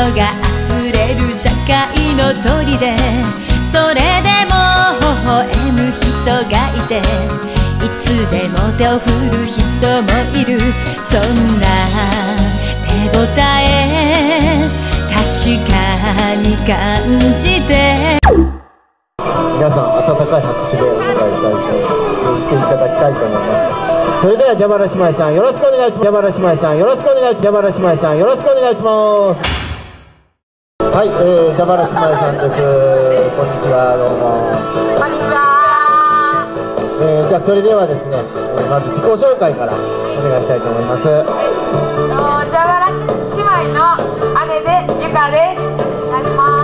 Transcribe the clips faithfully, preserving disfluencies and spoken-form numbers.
が溢れる社会の砦、それでも微笑む人がいて、いつでも手を振る人もいる。そんな手応え確かに感じて、 皆さん温かい拍手でお迎えしたいとしていただきたいと思います。それでは蛇腹姉妹さんよろしくお願いします。蛇腹姉妹さんよろしくお願いします。蛇腹姉妹さんよろしくお願いします。はい、えー、蛇腹姉妹さんです。こんにちは、どうも。 こんにちは。 えー、じゃあそれではですね、えー、まず自己紹介からお願いしたいと思います。はい、 蛇腹姉妹の姉でゆかです。お願いします。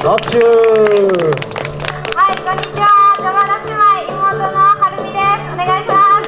拍手。 はい、こんにちは。蛇腹姉妹妹のはるみです。お願いします。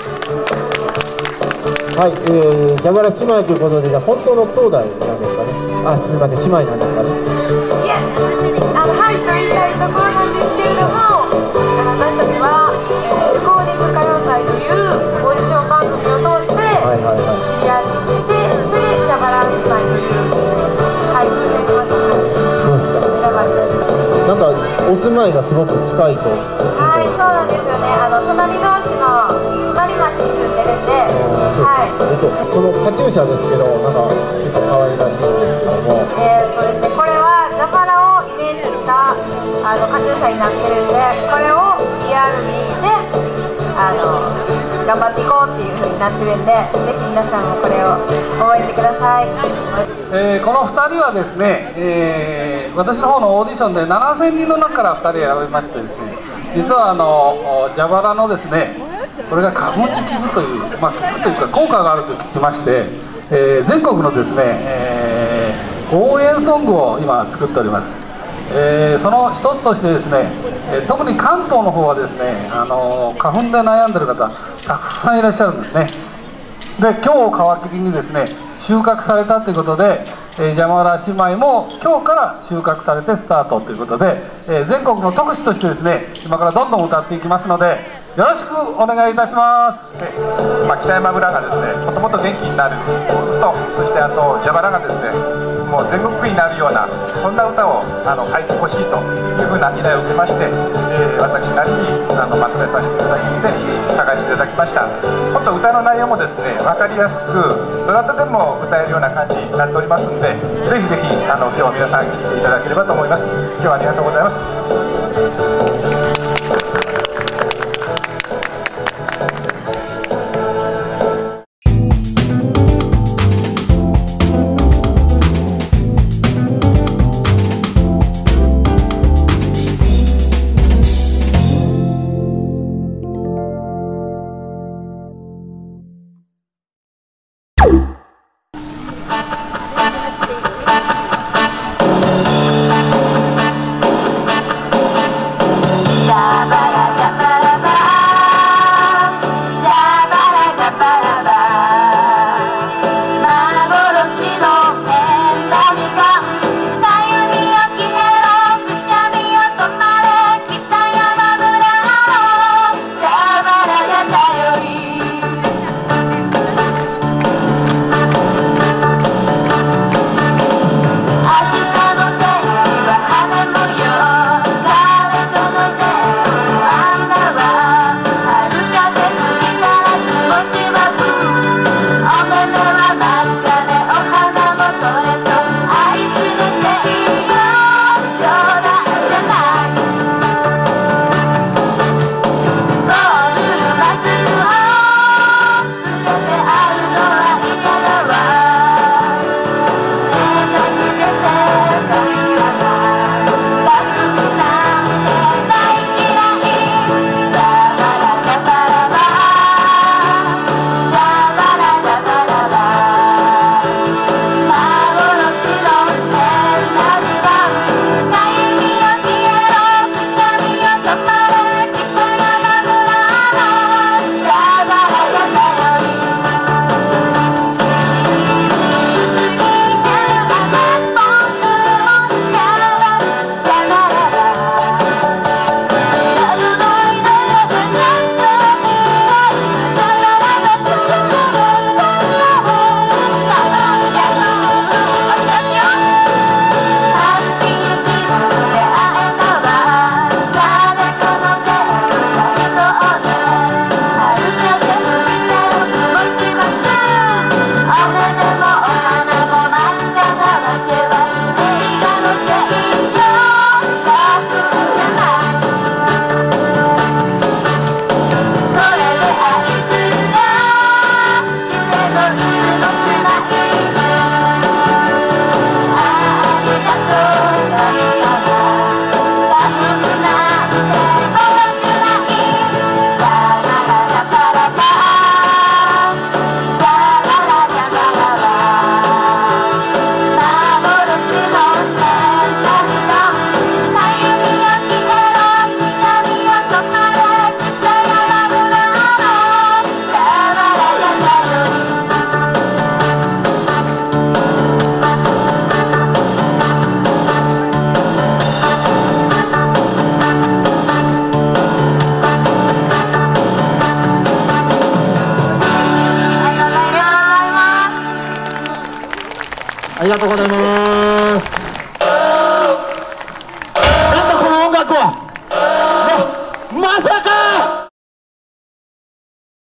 はい、えー、蛇腹姉妹ということで、じゃあ本当の兄弟なんですかね。あ、すみません、姉妹なんですかね。 いえ、あのはいと言いたいところなんですけれども、私たちは、えー、レコーディング歌謡祭というオーディション番組を通して知り合っていて、それで蛇腹姉妹というタイトルでまた選ばれています。 なんかお住まいがすごく近いと。 はい、そうなんですよね。あの隣同士の隣町に住んでるんで、はい。 えっとこのカチューシャですけど、なんか結構可愛らしいんですけども。 えー、そうですね。これは蛇腹をイメージしたあのカチューシャになってるんで、これをリアルにしてあの頑張っていこうっていう風になってるんで、ぜひ皆さんもこれを覚えてください。 えー、このふたりはですね、えー、私の方のオーディションでななせんにんの中からふたり選びましてですね、実はあの蛇腹のですね、これが花粉に効くという、まあ、効くというか効果があると聞きまして、えー、全国のですね、えー、応援ソングを今作っております。えー、その一つとしてですね、えー、特に関東の方はですね、あの花粉で悩んでる方たくさんいらっしゃるんですね。で、今日を皮切りにですね収穫されたということで、えー、蛇腹姉妹も今日から収穫されてスタートということで、えー、全国の特使としてですね今からどんどん歌っていきますのでよろしくお願いいたします。 で、まあ、北山村がですねもともと元気になると、そしてあと蛇腹がですねもう全国区になるようなそんな歌をあの書いてほしいというふうな依頼を受けまして、えー、私なりにあのまとめさせていただいて書かせていただきました。本当歌の内容もですね分かりやすくどなたでも歌えるような感じになっておりますので、ぜひぜひあの今日皆さん聴いていただければと思います。今日はありがとうございます。 「 ありがとうございます。